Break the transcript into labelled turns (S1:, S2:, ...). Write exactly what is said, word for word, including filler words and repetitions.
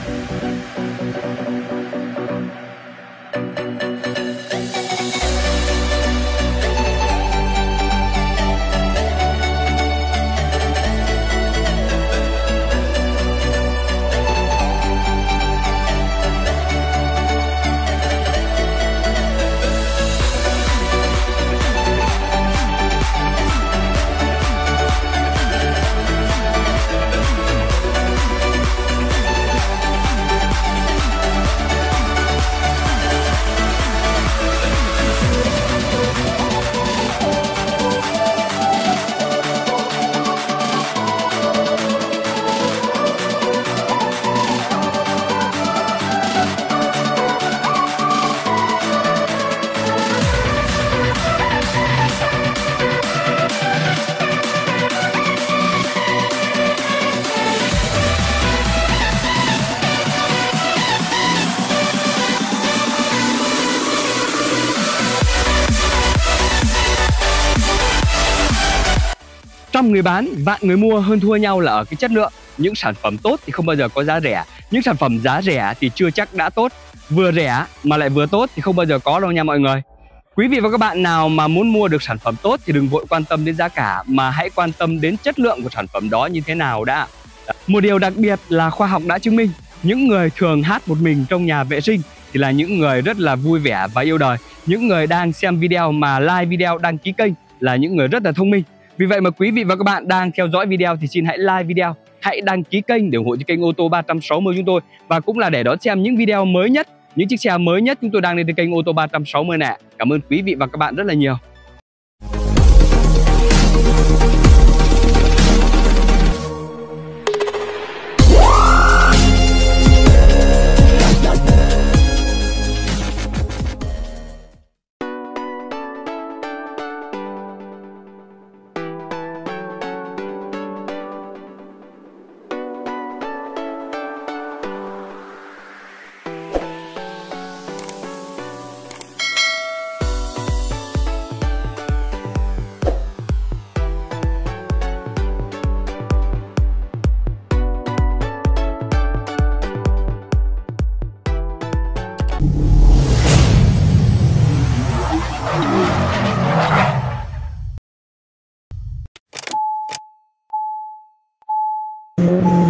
S1: Trăm người bán, vạn người mua, hơn thua nhau là ở cái chất lượng. Những sản phẩm tốt thì không bao giờ có giá rẻ. Những sản phẩm giá rẻ thì chưa chắc đã tốt. Vừa rẻ mà lại vừa tốt thì không bao giờ có đâu nha mọi người. Quý vị và các bạn nào mà muốn mua được sản phẩm tốt thì đừng vội quan tâm đến giá cả, mà hãy quan tâm đến chất lượng của sản phẩm đó như thế nào đã. Một điều đặc biệt là khoa học đã chứng minh, những người thường hát một mình trong nhà vệ sinh thì là những người rất là vui vẻ và yêu đời. Những người đang xem video mà like video, đăng ký kênh là những người rất là thông minh. Vì vậy mà quý vị và các bạn đang theo dõi video thì xin hãy like video, hãy đăng ký kênh để ủng hộ cho kênh ô tô ba trăm sáu mươi chúng tôi, và cũng là để đón xem những video mới nhất, những chiếc xe mới nhất chúng tôi đang lên trên kênh ô tô ba trăm sáu mươi này. Cảm ơn quý vị và các bạn rất là nhiều.
S2: Thank you.